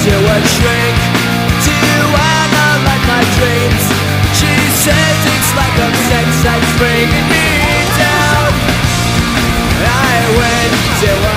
to a shrink to analyze my dreams. She says it's like a sex that's bringing me down. I went to a